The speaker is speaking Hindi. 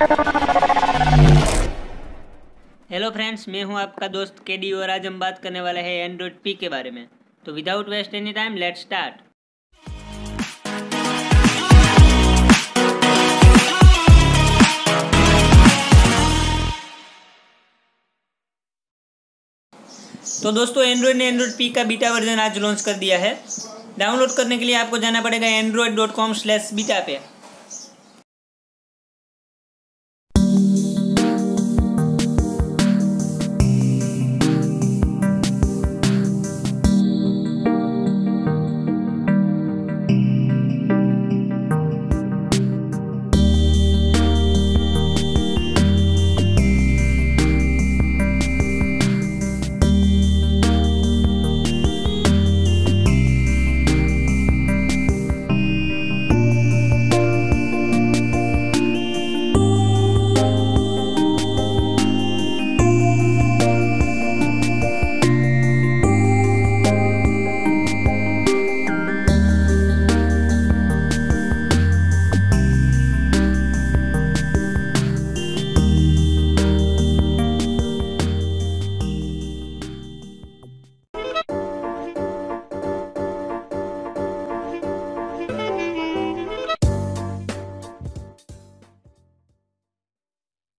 हेलो फ्रेंड्स, मैं हूं आपका दोस्त केडी और आज हम बात करने वाले हैं एंड्रॉयड पी के बारे में। तो without waste any time let's start. तो दोस्तों, एंड्रॉयड ने एंड्रॉयड पी का बीटा वर्जन आज लॉन्च कर दिया है। डाउनलोड करने के लिए आपको जाना पड़ेगा android.com/beta पे।